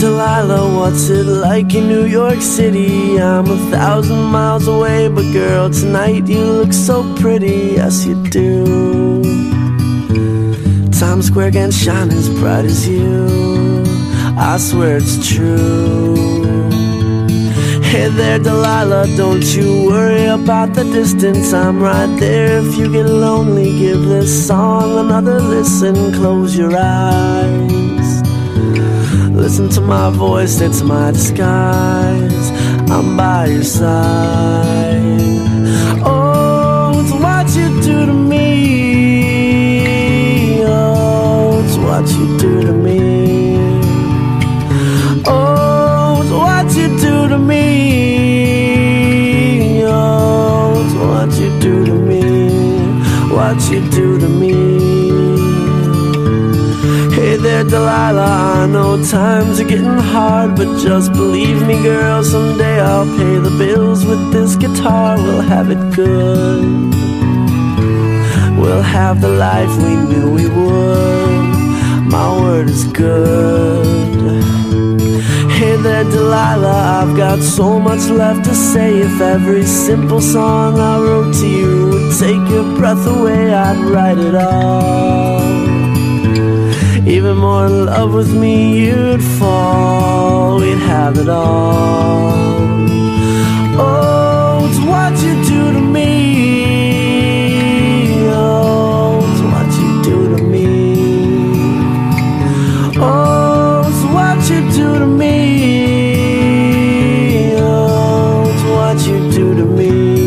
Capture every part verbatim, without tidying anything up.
Delilah, what's it like in New York City? I'm a thousand miles away, but girl, tonight you look so pretty, yes you do. Times Square can't shine as bright as you, I swear it's true. Hey there Delilah, don't you worry about the distance, I'm right there. If you get lonely, give this song another listen. Close your eyes, listen to my voice, it's my disguise, I'm by your side. Oh, it's what you do to me, oh, it's what you do to me. Oh, it's what you do to me, oh, it's what you do to me, what you do to me. Hey there Delilah, I know times are getting hard, but just believe me girl, someday I'll pay the bills with this guitar. We'll have it good, we'll have the life we knew we would, my word is good. Hey there Delilah, I've got so much left to say. If every simple song I wrote to you would take your breath away, I'd write it all. Even more in love with me you'd fall, we'd have it all. Oh, it's what you do to me, oh, it's what you do to me. Oh, it's what you do to me, oh, it's what you do to me.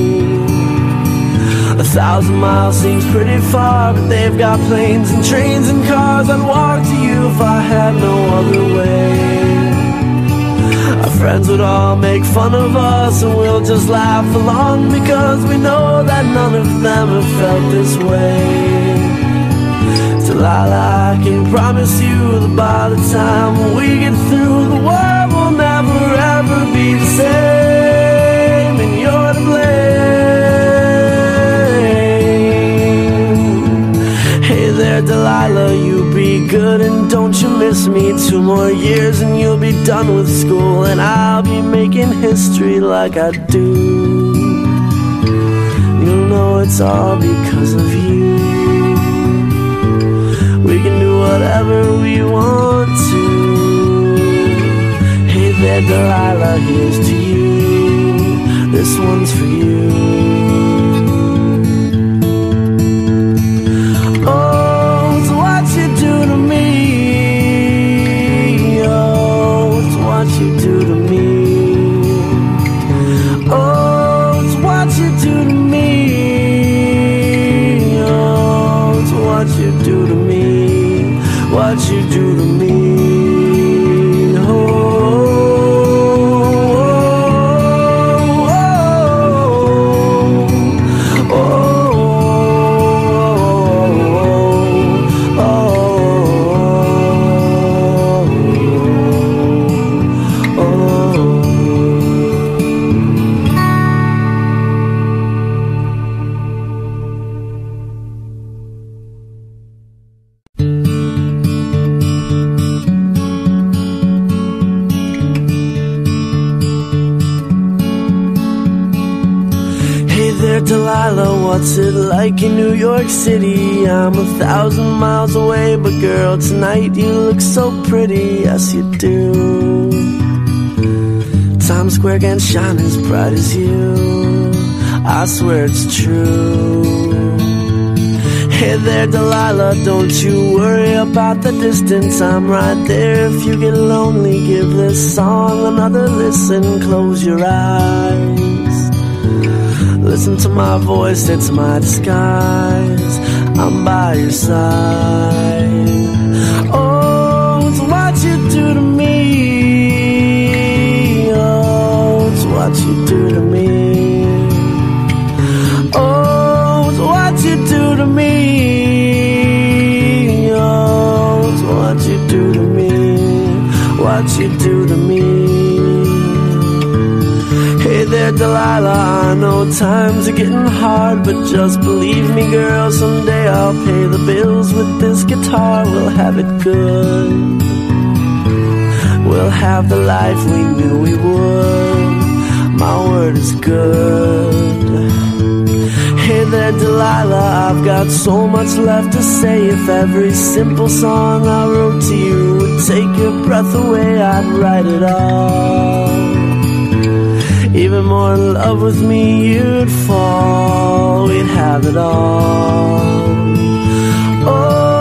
A thousand miles seems pretty far, but they've got planes and trains and cars. I'd walk to you if I had no other way. Our friends would all make fun of us, and we'll just laugh along, because we know that none of them have felt this way. Delilah, I can promise you that by the time we get through, the world will never ever be the same, and you're to blame. Hey there Delilah, you be good and don't you miss me. Two more years and you'll be done with school, and I'll be making history like I do. You'll know it's all because of you. We can do whatever we want to. Hey there Delilah, here's to you, this one's for you. Oh, it's what you do to me, oh, it's what you do to me. Oh, it's what you do to me, oh, it's what you do to me, what you do to me. Oh, oh, oh, oh, oh, oh, oh. Delilah, what's it like in New York City? I'm a thousand miles away, but girl, tonight you look so pretty, yes you do. Times Square can't shine as bright as you, I swear it's true. Hey there Delilah, don't you worry about the distance, I'm right there. If you get lonely, give this song another listen. Close your eyes, listen to my voice, it's my disguise, I'm by your side. Oh, it's what you do to me, oh, it's what you do to me. Oh, it's what you do to me, oh, it's what you do to me, what you do to me. Hey there Delilah, I know times are getting hard, but just believe me girl, someday I'll pay the bills with this guitar. We'll have it good, we'll have the life we knew we would. My word is good. Hey there, Delilah, I've got so much left to say. If every simple song I wrote to you would take your breath away, I'd write it all. Even more in love with me you'd fall. We'd have it all. Oh,